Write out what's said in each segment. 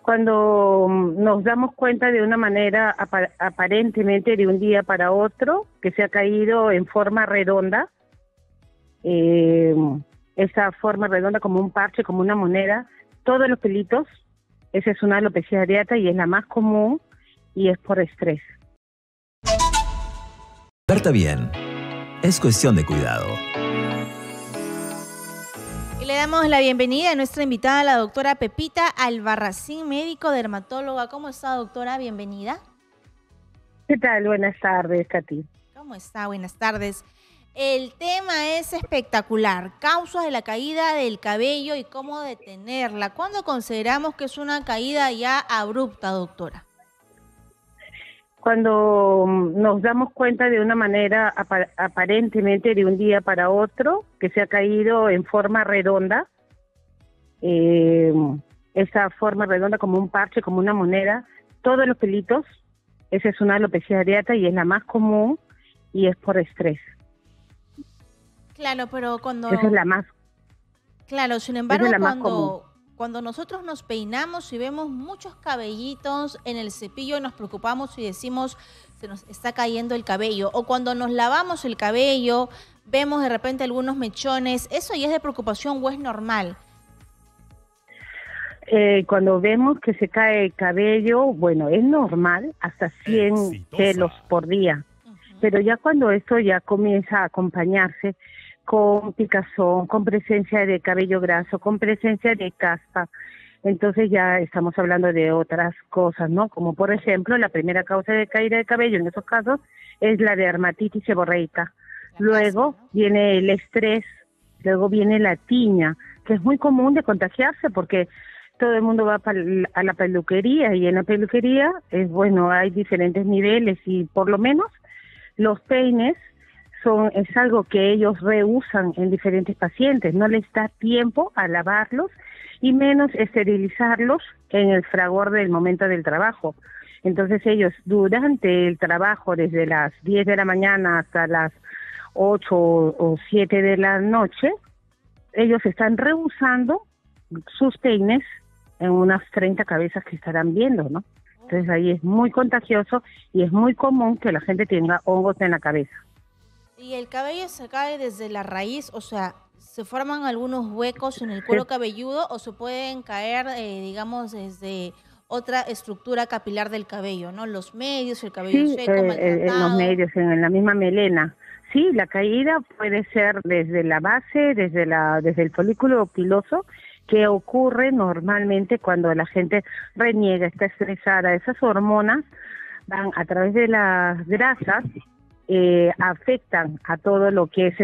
Cuando nos damos cuenta de una manera aparentemente de un día para otro, que se ha caído en forma redonda, eh, esa forma redonda como un parche, como una moneda, todos los pelitos, esa es una alopecia areata y es la más común y es por estrés. Verta bien. Es cuestión de cuidado. Y le damos la bienvenida a nuestra invitada, la doctora Pepita Albarracín, médico dermatóloga. ¿Cómo está, doctora? Bienvenida. ¿Qué tal? Buenas tardes, Katy. ¿Cómo está? Buenas tardes. El tema es espectacular. Causas de la caída del cabello y cómo detenerla. ¿Cuándo consideramos que es una caída ya abrupta, doctora? Cuando nos damos cuenta de una manera aparentemente de un día para otro, que se ha caído en forma redonda, esa forma redonda como un parche, como una moneda, todos los pelitos, esa es una alopecia areata y es la más común y es por estrés. Claro, pero cuando... Esa es la más... Claro, sin embargo, esa es la más común. Cuando nosotros nos peinamos y vemos muchos cabellitos en el cepillo, nos preocupamos y decimos, se nos está cayendo el cabello. O cuando nos lavamos el cabello, vemos de repente algunos mechones. ¿Eso ya es de preocupación o es normal? Cuando vemos que se cae el cabello, bueno, es normal, hasta 100 pelos por día. Pero ya cuando esto ya comienza a acompañarse con picazón, con presencia de cabello graso, con presencia de caspa, entonces ya estamos hablando de otras cosas, ¿no? Como por ejemplo, la primera causa de caída de cabello en esos casos es la dermatitis seborreica. Luego viene el estrés, luego viene la tiña, que es muy común de contagiarse porque todo el mundo va a la peluquería y en la peluquería hay diferentes niveles y por lo menos los peines es algo que ellos reusan en diferentes pacientes, no les da tiempo a lavarlos y menos esterilizarlos en el fragor del momento del trabajo. Entonces ellos durante el trabajo, desde las 10 de la mañana hasta las 8 o 7 de la noche, ellos están reusando sus peines en unas 30 cabezas que estarán viendo, ¿no? Entonces ahí es muy contagioso y es muy común que la gente tenga hongos en la cabeza. ¿Y el cabello se cae desde la raíz? O sea, ¿se forman algunos huecos en el cuero cabelludo o se pueden caer, digamos, desde otra estructura capilar del cabello, ¿no? Los medios, el cabello seco, maltratado. En los medios, en la misma melena. Sí, la caída puede ser desde la base, desde el folículo piloso, que ocurre normalmente cuando la gente reniega, está estresada. Esas hormonas van a través de las grasas, afectan a todo lo que es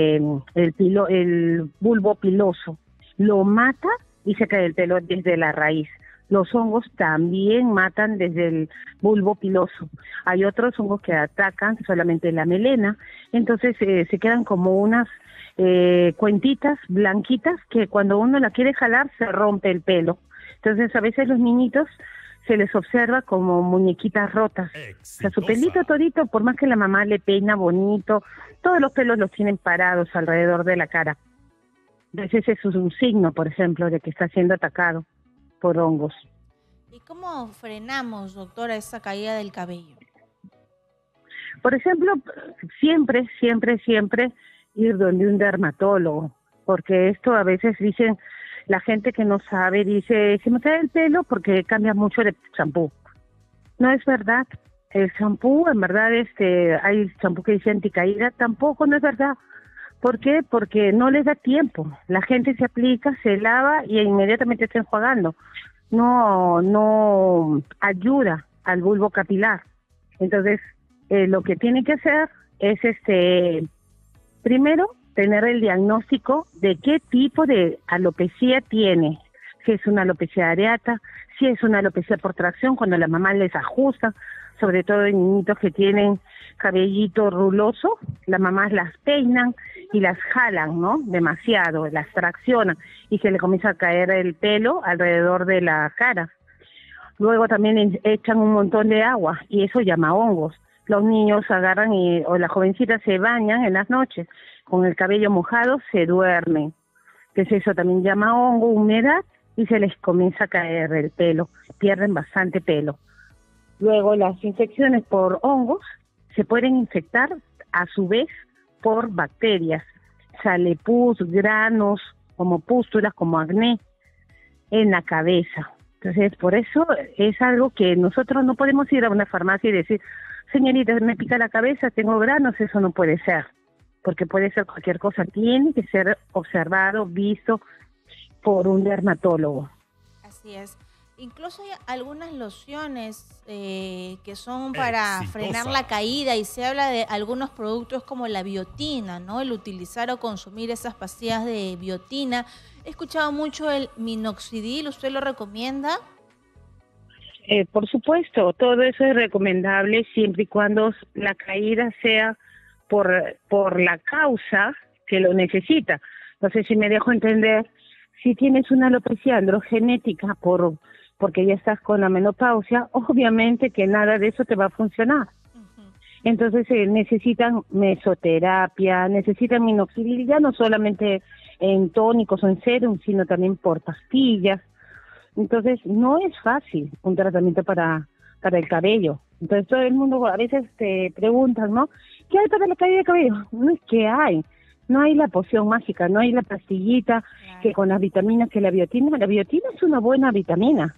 el bulbo piloso, lo mata y se cae el pelo desde la raíz. Los hongos también matan desde el bulbo piloso. Hay otros hongos que atacan solamente la melena, entonces se quedan como unas cuentitas blanquitas que cuando uno la quiere jalar se rompe el pelo. Entonces a veces los niñitos se les observa como muñequitas rotas. O sea, su pelito todito, por más que la mamá le peina bonito, todos los pelos los tienen parados alrededor de la cara. Entonces ese es un signo, por ejemplo, de que está siendo atacado por hongos. ¿Y cómo frenamos, doctora, esa caída del cabello? Por ejemplo, siempre ir donde un dermatólogo, porque esto a veces dicen, la gente que no sabe dice, se me cae el pelo porque cambia mucho de champú. No es verdad. El champú, en verdad, hay champú que dice anticaída, tampoco no es verdad. ¿Por qué? Porque no les da tiempo. La gente se aplica, se lava y inmediatamente está enjuagando. No ayuda al bulbo capilar. Entonces, lo que tiene que hacer es primero tener el diagnóstico de qué tipo de alopecia tiene, si es una alopecia areata, si es una alopecia por tracción, cuando la mamá les ajusta, sobre todo en niñitos que tienen cabellito ruloso, las mamás las peinan y las jalan, ¿no? Demasiado, las traccionan y se le comienza a caer el pelo alrededor de la cara. Luego también echan un montón de agua y eso llama hongos. Los niños agarran o las jovencitas se bañan en las noches con el cabello mojado, se duermen. Entonces eso también llama hongo, humedad, y se les comienza a caer el pelo, pierden bastante pelo. Luego las infecciones por hongos se pueden infectar a su vez por bacterias, sale pus, granos, como pústulas, como acné en la cabeza. Entonces, por eso es algo que nosotros no podemos ir a una farmacia y decir, señorita, me pica la cabeza, tengo granos, eso no puede ser, porque puede ser cualquier cosa, tiene que ser observado, visto por un dermatólogo. Así es. Incluso hay algunas lociones que son para frenar la caída y se habla de algunos productos como la biotina, ¿no? El utilizar o consumir esas pastillas de biotina. He escuchado mucho el minoxidil, ¿usted lo recomienda? Por supuesto, todo eso es recomendable siempre y cuando la caída sea por la causa que lo necesita. No sé si me dejo entender, si tienes una alopecia androgenética porque ya estás con la menopausia, obviamente que nada de eso te va a funcionar. Entonces necesitan mesoterapia, necesitan minoxidil, ya no solamente en tónicos o en serum, sino también por pastillas. Entonces no es fácil un tratamiento para el cabello. Entonces todo el mundo a veces te preguntan, ¿no? ¿Qué hay para la caída de cabello? No es que hay. No hay la poción mágica, no hay la pastillita que con las vitaminas que la biotina. La biotina es una buena vitamina.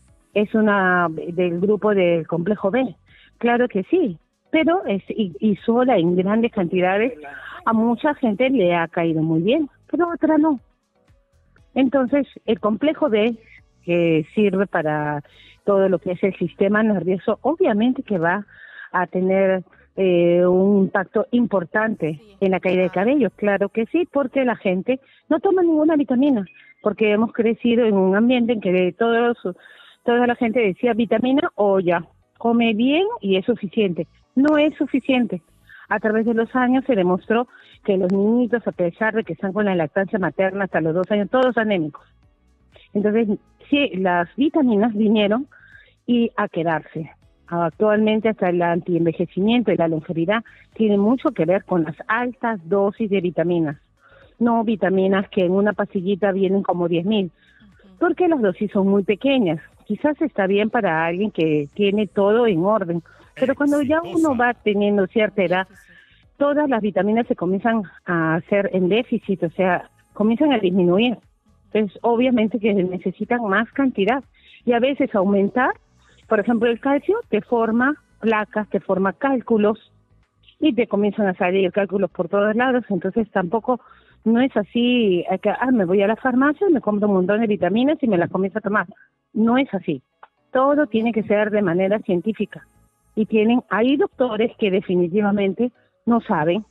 Es una del grupo del complejo B. Claro que sí, pero y sola en grandes cantidades a mucha gente le ha caído muy bien, pero a otra no. Entonces, el complejo B, que sirve para todo lo que es el sistema nervioso, obviamente que va a tener un impacto importante en la caída de cabello, claro que sí, porque la gente no toma ninguna vitamina, porque hemos crecido en un ambiente en que toda la gente decía vitamina o ya, come bien y es suficiente. No es suficiente. A través de los años se demostró que los niñitos, a pesar de que están con la lactancia materna hasta los 2 años, todos anémicos. Entonces, sí, las vitaminas vinieron y a quedarse. Actualmente hasta el antienvejecimiento y la longevidad tiene mucho que ver con las altas dosis de vitaminas. No vitaminas que en una pastillita vienen como 10.000, porque las dosis son muy pequeñas. Quizás está bien para alguien que tiene todo en orden, pero cuando ya uno va teniendo cierta edad, todas las vitaminas se comienzan a hacer en déficit, o sea, comienzan a disminuir. Entonces, obviamente que necesitan más cantidad y a veces aumentar. Por ejemplo, el calcio te forma placas, te forma cálculos y te comienzan a salir cálculos por todos lados, entonces tampoco no es así, que me voy a la farmacia, me compro un montón de vitaminas y me las comienzo a tomar. No es así. Todo tiene que ser de manera científica. Y hay doctores que definitivamente no saben,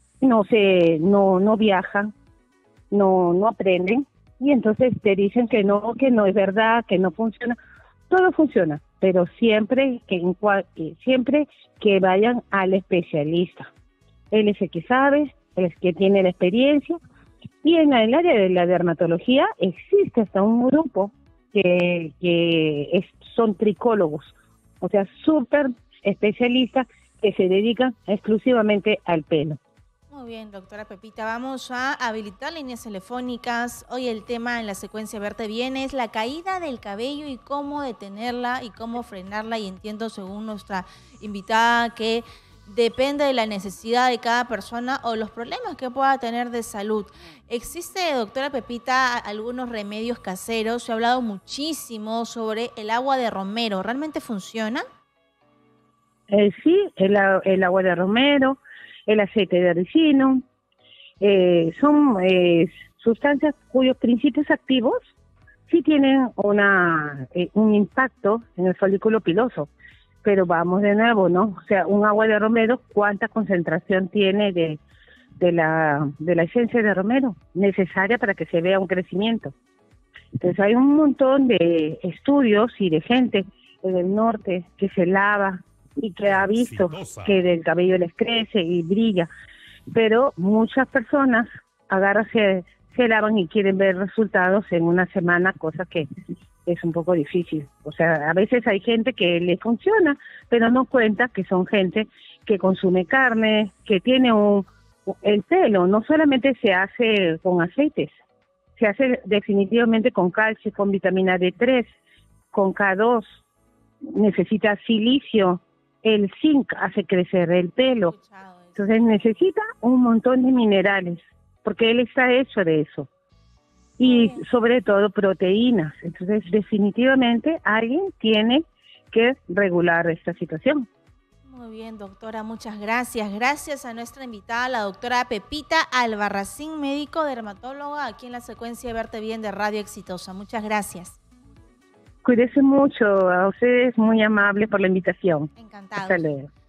no viajan, no aprenden, y entonces te dicen que no es verdad, que no funciona. Todo funciona, pero siempre que vayan al especialista. Él es el que sabe, el que tiene la experiencia, y en el área de la dermatología existe hasta un grupo que son tricólogos, o sea, súper especialistas que se dedican exclusivamente al pelo. Muy bien, doctora Pepita, vamos a habilitar líneas telefónicas. Hoy el tema en la secuencia Verte Bien es la caída del cabello y cómo detenerla y cómo frenarla, y entiendo según nuestra invitada que depende de la necesidad de cada persona o los problemas que pueda tener de salud. ¿Existe, doctora Pepita, algunos remedios caseros? Se ha hablado muchísimo sobre el agua de romero. ¿Realmente funciona? Sí, el agua de romero, el aceite de ricino, son sustancias cuyos principios activos sí tienen un impacto en el folículo piloso. Pero vamos de nuevo, ¿no? O sea, un agua de romero, ¿cuánta concentración tiene de la esencia de romero necesaria para que se vea un crecimiento? Entonces hay un montón de estudios y de gente en el norte que se lava y que ha visto que el cabello les crece y brilla, pero muchas personas se lavan y quieren ver resultados en una semana, cosa que es un poco difícil. O sea, a veces hay gente que le funciona, pero no cuenta que son gente que consume carne, que tiene el pelo, no solamente se hace con aceites, se hace definitivamente con calcio, con vitamina D3, con K2, necesita silicio, el zinc hace crecer el pelo, entonces necesita un montón de minerales, porque él está hecho de eso, y sobre todo proteínas, entonces definitivamente alguien tiene que regular esta situación. Muy bien, doctora, muchas gracias. Gracias a nuestra invitada, la doctora Pepita Albarracín, médico dermatóloga, aquí en la secuencia Verte Bien de Radio Exitosa. Muchas gracias. Cuídese mucho, a ustedes muy amable por la invitación. Encantado. Hasta luego.